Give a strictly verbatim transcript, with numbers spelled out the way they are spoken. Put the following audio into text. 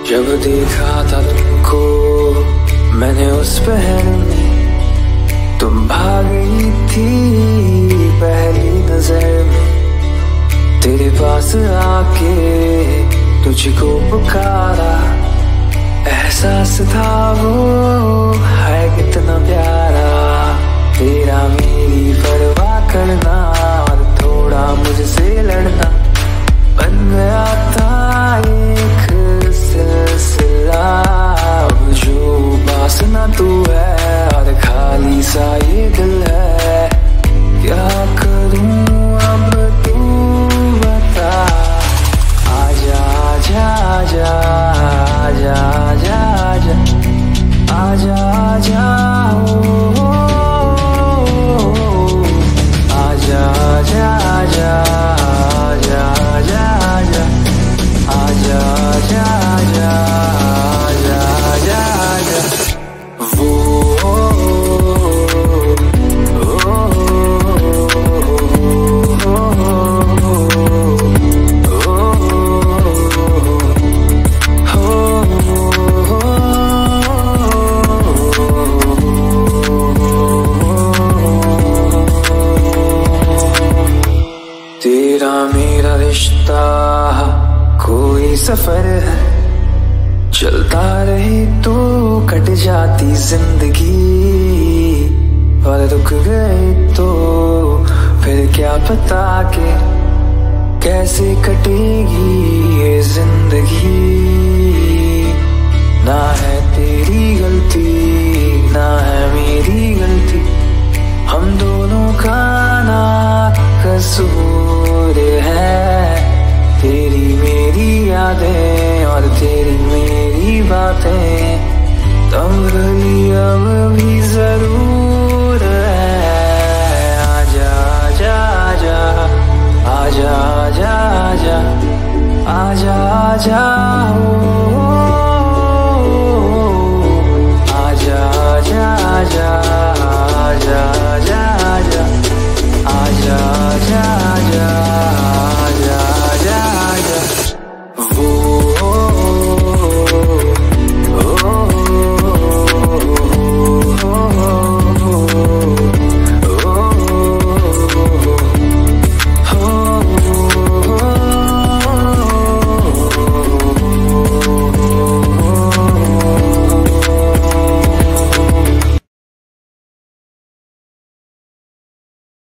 जब देखा था तुमको मैंने उस पहर में, तुम भाग गई थी पहली नजर में। तेरे पास आके तुझको पुकारा, एहसास था वो है कितना प्यारा। तेरा मेरी परवाह करना और थोड़ा मुझसे लड़ना बन गया था एक सिलसिला। अब जो पास ना तू है और खाली सा ये दिल है, क्या करूं अब तू बता। आजा आजा आजा आजा आजा आजा आजा आजा ओ आजा आजा आजा आजा आजा आजा आजा आजा आजा आजा आजा आजा। वो तेरा मेरा रिश्ता कोई सफर है, चलता रहे तो कट जाती जिंदगी। और रुक गए तो फिर क्या पता के कैसे कटेगी ये जिंदगी। ना है तेरी गलती ना है मेरी गलती, हम दोनों का ना कसूर है। तेरी मेरी यादें और तेरी मेरी बातें तुम्हारी अब भी जरूर है। आजा आजा आजा आजा आजा आजा आजा आजा